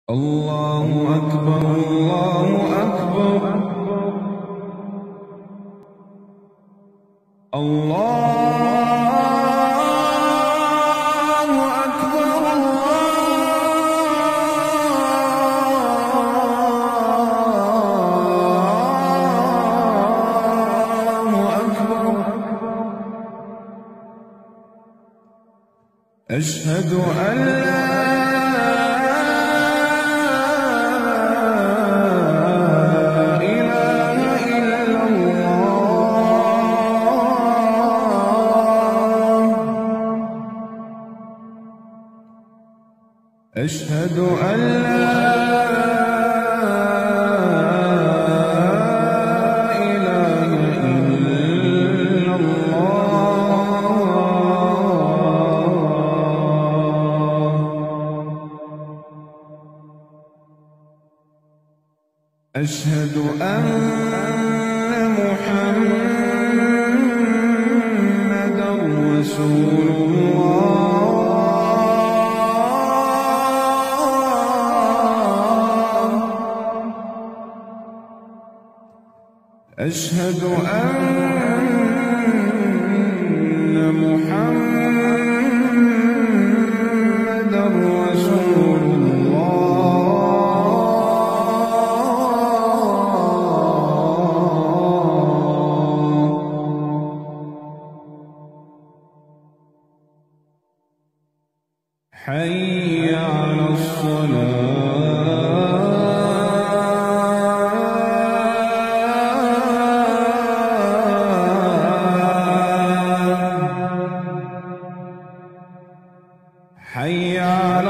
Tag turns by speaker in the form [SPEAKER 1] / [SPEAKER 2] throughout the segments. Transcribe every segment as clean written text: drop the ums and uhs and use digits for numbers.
[SPEAKER 1] الله أكبر الله أكبر الله أكبر الله أكبر. أشهد أن لا أشهد أن لا إله إلا الله. أشهد أن محمدًا رسول الله. أشهد أن محمدًا رسول الله. حي على الصلاة. حي على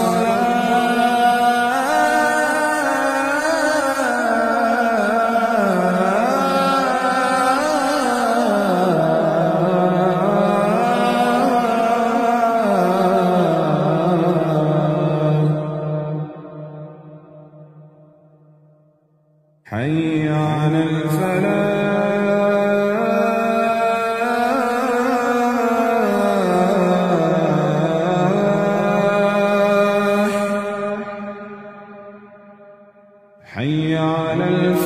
[SPEAKER 1] حي على الفلاح. حي على الفلاح.